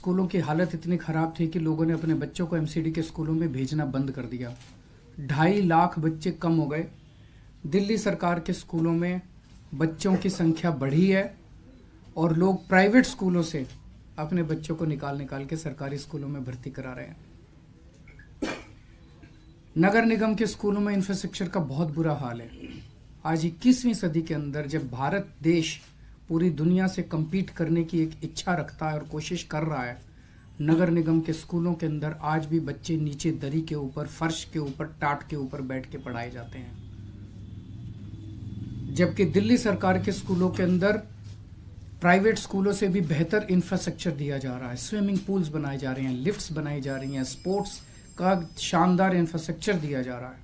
स्कूलों की हालत इतनी ख़राब थी कि लोगों ने अपने बच्चों को एमसीडी के स्कूलों में भेजना बंद कर दिया। 2.5 लाख बच्चे कम हो गए। दिल्ली सरकार के स्कूलों में बच्चों की संख्या बढ़ी है और लोग प्राइवेट स्कूलों से अपने बच्चों को निकाल निकाल के सरकारी स्कूलों में भर्ती करा रहे हैं। नगर निगम के स्कूलों में इंफ्रास्ट्रक्चर का बहुत बुरा हाल है। आज 21वीं सदी के अंदर जब भारत देश पूरी दुनिया से compete करने की एक इच्छा रखता है और कोशिश कर रहा है, नगर निगम के स्कूलों के अंदर आज भी बच्चे नीचे दरी के ऊपर, फर्श के ऊपर, टाट के ऊपर बैठ के पढ़ाए जाते हैं। जबकि दिल्ली सरकार के स्कूलों के अंदर प्राइवेट स्कूलों से भी बेहतर इंफ्रास्ट्रक्चर दिया जा रहा है। स्विमिंग पूल्स बनाए जा रहे हैं, लिफ्ट्स बनाई जा रही हैं, स्पोर्ट्स का शानदार इंफ्रास्ट्रक्चर दिया जा रहा है।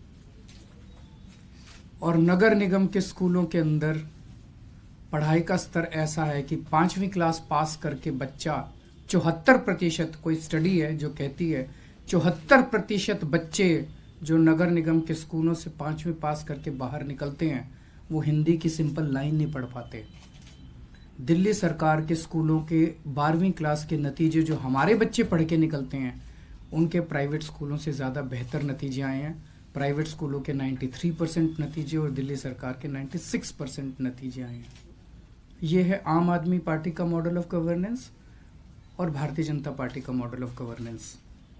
और नगर निगम के स्कूलों के अंदर पढ़ाई का स्तर ऐसा है कि 5वीं क्लास पास करके बच्चा 74%, कोई स्टडी है जो कहती है 74% बच्चे जो नगर निगम के स्कूलों से 5वीं पास करके बाहर निकलते हैं वो हिंदी की सिंपल लाइन नहीं पढ़ पाते। दिल्ली सरकार के स्कूलों के 12वीं क्लास के नतीजे जो हमारे बच्चे पढ़ के निकलते हैं उनके प्राइवेट स्कूलों से ज़्यादा बेहतर नतीजे आए हैं। प्राइवेट स्कूलों के 93% नतीजे और दिल्ली सरकार के 96% नतीजे आए हैं। ये है आम आदमी पार्टी का मॉडल ऑफ गवर्नेंस और भारतीय जनता पार्टी का मॉडल ऑफ गवर्नेंस।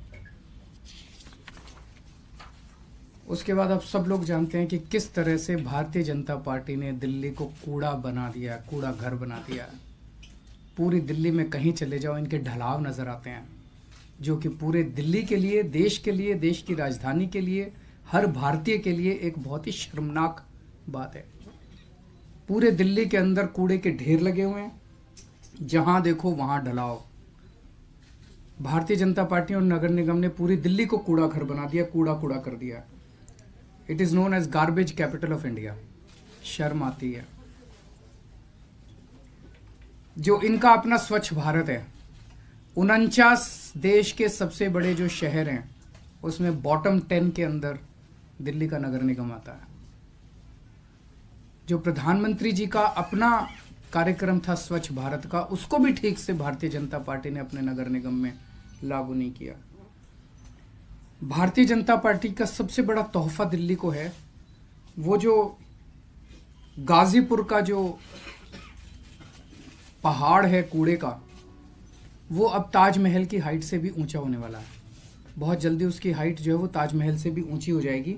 उसके बाद आप सब लोग जानते हैं कि किस तरह से भारतीय जनता पार्टी ने दिल्ली को कूड़ा बना दिया, कूड़ा घर बना दिया। पूरी दिल्ली में कहीं चले जाओ इनके ढलाव नजर आते हैं, जो कि पूरे दिल्ली के लिए, देश की राजधानी के लिए, हर भारतीय के लिए एक बहुत ही शर्मनाक बात है। पूरे दिल्ली के अंदर कूड़े के ढेर लगे हुए हैं, जहां देखो वहां ढलाव। भारतीय जनता पार्टी और नगर निगम ने पूरी दिल्ली को कूड़ा घर बना दिया, कूड़ा कूड़ा कर दिया। It is known as garbage capital of India. शर्म आती है। जो इनका अपना स्वच्छ भारत है, 49 देश के सबसे बड़े जो शहर हैं उसमें बॉटम 10 के अंदर दिल्ली का नगर निगम आता है। जो प्रधानमंत्री जी का अपना कार्यक्रम था स्वच्छ भारत का, उसको भी ठीक से भारतीय जनता पार्टी ने अपने नगर निगम में लागू नहीं किया। भारतीय जनता पार्टी का सबसे बड़ा तोहफा दिल्ली को है वो जो गाजीपुर का जो पहाड़ है कूड़े का, वो अब ताजमहल की हाइट से भी ऊंचा होने वाला है। बहुत जल्दी उसकी हाइट जो है वो ताजमहल से भी ऊंची हो जाएगी।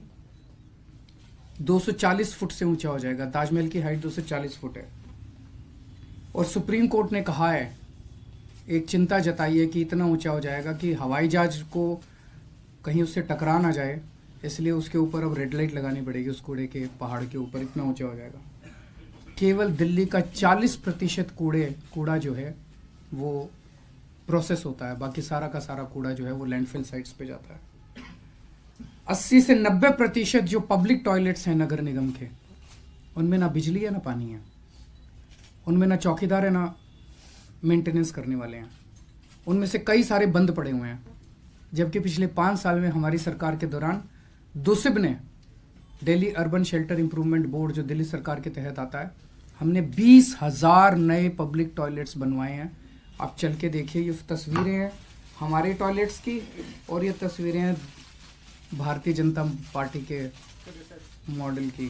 240 फुट से ऊंचा हो जाएगा। ताजमहल की हाइट 240 फुट है। और सुप्रीम कोर्ट ने कहा है, एक चिंता जताई है कि इतना ऊंचा हो जाएगा कि हवाई जहाज को कहीं उससे टकरा ना जाए, इसलिए उसके ऊपर अब रेड लाइट लगानी पड़ेगी। उस कूड़े के पहाड़ के ऊपर इतना ऊंचा हो जाएगा। केवल दिल्ली का 40% कूड़ा जो है वो प्रोसेस होता है, बाकी सारा का सारा कूड़ा जो है वो लैंडफिल साइट्स पे जाता है। 80 से 90% जो पब्लिक टॉयलेट्स हैं नगर निगम के, उनमें ना बिजली है ना पानी है, उनमें ना चौकीदार है ना मेंटेनेंस करने वाले हैं। उनमें से कई सारे बंद पड़े हुए हैं। जबकि पिछले 5 साल में हमारी सरकार के दौरान दूसिब ने, Delhi urban shelter improvement board जो दिल्ली सरकार के तहत आता है, हमने 20,000 नए पब्लिक टॉयलेट्स बनवाए हैं। आप चल के देखिए, ये तस्वीरें हैं हमारे टॉयलेट्स की और ये तस्वीरें हैं भारतीय जनता पार्टी के मॉडल की।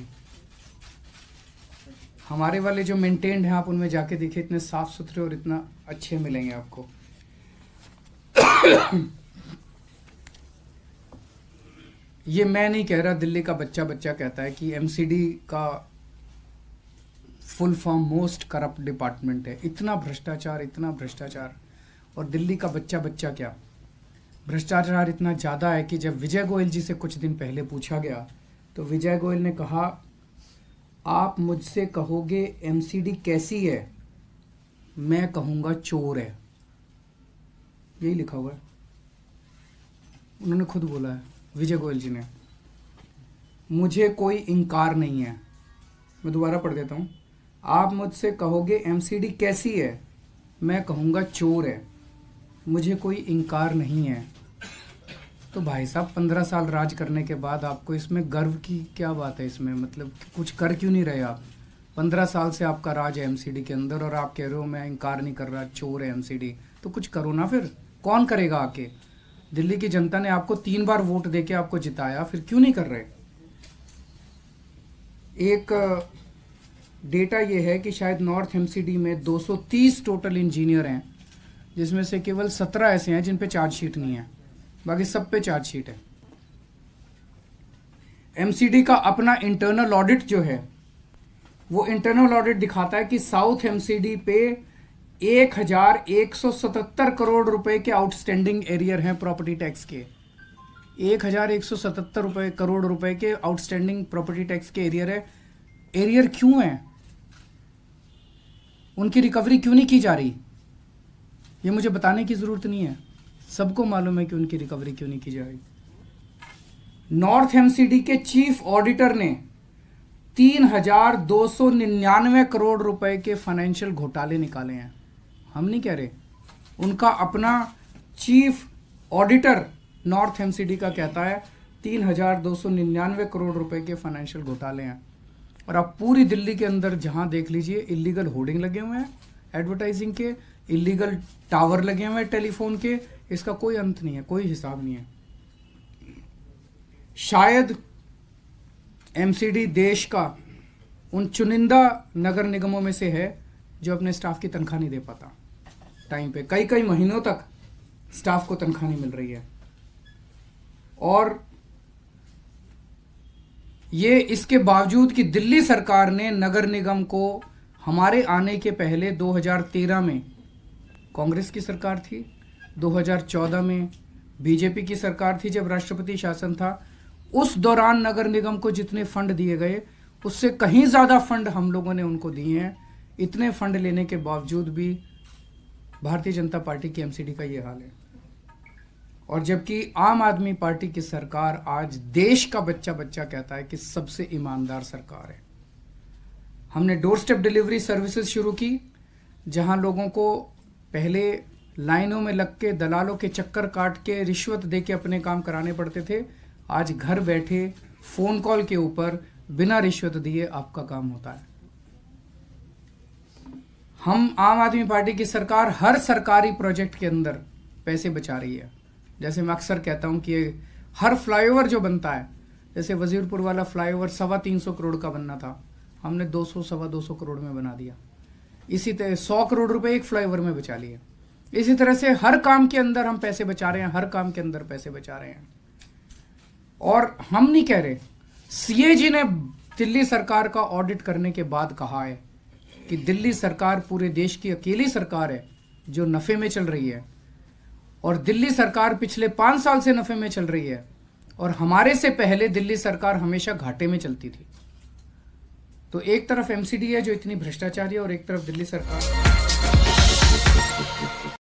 हमारे वाले जो मेंटेन्ड हैं, आप उनमें जाके देखिए, इतने साफ सुथरे और इतना अच्छे मिलेंगे आपको। ये मैं नहीं कह रहा, दिल्ली का बच्चा कहता है कि एमसीडी का full form most corrupt department है। इतना भ्रष्टाचार। और दिल्ली का बच्चा क्या, भ्रष्टाचार इतना ज़्यादा है कि जब विजय गोयल जी से कुछ दिन पहले पूछा गया तो विजय गोयल ने कहा, आप मुझसे कहोगे एमसीडी कैसी है, मैं कहूँगा चोर है। यही लिखा हुआ है, उन्होंने खुद बोला है विजय गोयल जी ने। मुझे कोई इनकार नहीं है। मैं दोबारा पढ़ देता हूँ, आप मुझसे कहोगे एमसीडी कैसी है, मैं कहूँगा चोर है, मुझे कोई इनकार नहीं है। तो भाई साहब 15 साल राज करने के बाद आपको इसमें गर्व की क्या बात है? इसमें मतलब कुछ कर क्यों नहीं रहे आप? 15 साल से आपका राज है एमसीडी के अंदर और आप कह रहे हो मैं इनकार नहीं कर रहा, चोर है एमसीडी। तो कुछ करो ना। फिर कौन करेगा आके? दिल्ली की जनता ने आपको 3 बार वोट देके आपको जिताया, फिर क्यों नहीं कर रहे? एक डेटा ये है कि शायद नॉर्थ एमसीडी में 230 टोटल इंजीनियर हैं, जिसमें से केवल 17 ऐसे हैं जिन पे चार्जशीट नहीं है, बाकी सब पे चार्जशीट है। एमसीडी का अपना इंटरनल ऑडिट जो है, वो इंटरनल ऑडिट दिखाता है कि साउथ एमसीडी पे 1177 करोड़ रुपए के आउटस्टैंडिंग एरियर हैं प्रॉपर्टी टैक्स के। 1177 करोड़ रुपए के आउटस्टैंडिंग प्रॉपर्टी टैक्स के एरियर है। एरियर क्यों है? उनकी रिकवरी क्यों नहीं की जा रही? ये मुझे बताने की जरूरत नहीं है, सबको मालूम है कि उनकी रिकवरी क्यों नहीं की जा रही। नॉर्थ एमसीडी के चीफ ऑडिटर ने 3299 करोड़ रुपए के फाइनेंशियल घोटाले निकाले हैं। हम नहीं कह रहे, उनका अपना चीफ ऑडिटर नॉर्थ एमसीडी का कहता है 3299 करोड़ रुपए के फाइनेंशियल घोटाले हैं। और आप पूरी दिल्ली के अंदर जहां देख लीजिए, इलीगल होर्डिंग लगे हुए हैं एडवर्टाइजिंग के, इलीगल टावर लगे हुए हैं टेलीफोन के, इसका कोई अंत नहीं है, कोई हिसाब नहीं है। शायद एमसीडी देश का उन चुनिंदा नगर निगमों में से है जो अपने स्टाफ की तनख्वाह नहीं दे पाता टाइम पे। कई कई महीनों तक स्टाफ को तनख्वाह नहीं मिल रही है। और ये इसके बावजूद कि दिल्ली सरकार ने नगर निगम को, हमारे आने के पहले 2013 में कांग्रेस की सरकार थी, 2014 में बीजेपी की सरकार थी जब राष्ट्रपति शासन था, उस दौरान नगर निगम को जितने फंड दिए गए उससे कहीं ज्यादा फंड हम लोगों ने उनको दिए हैं। इतने फंड लेने के बावजूद भी भारतीय जनता पार्टी की एमसीडी का ये हाल है। और जबकि आम आदमी पार्टी की सरकार आज देश का बच्चा बच्चा कहता है कि सबसे ईमानदार सरकार है। हमने डोर स्टेप डिलीवरी सर्विसेज शुरू की, जहां लोगों को पहले लाइनों में लग के, दलालों के चक्कर काट के, रिश्वत दे के अपने काम कराने पड़ते थे। आज घर बैठे फोन कॉल के ऊपर बिना रिश्वत दिए आपका काम होता है। हम आम आदमी पार्टी की सरकार हर सरकारी प्रोजेक्ट के अंदर पैसे बचा रही है। जैसे मैं अक्सर कहता हूं कि हर फ्लाईओवर जो बनता है, जैसे वजीरपुर वाला फ्लाईओवर 325 करोड़ का बनना था, हमने 200-225 करोड़ में बना दिया। इसी तरह 100 करोड़ रुपए एक फ्लाईओवर में बचा लिए। इसी तरह से हर काम के अंदर हम पैसे बचा रहे हैं, हर काम के अंदर पैसे बचा रहे हैं। और हम नहीं कह रहे, सीएजी ने दिल्ली सरकार का ऑडिट करने के बाद कहा है कि दिल्ली सरकार पूरे देश की अकेली सरकार है जो नफे में चल रही है, और दिल्ली सरकार पिछले 5 साल से नफे में चल रही है, और हमारे से पहले दिल्ली सरकार हमेशा घाटे में चलती थी। तो एक तरफ एमसीडी है जो इतनी भ्रष्टाचारी है, और एक तरफ दिल्ली सरकार।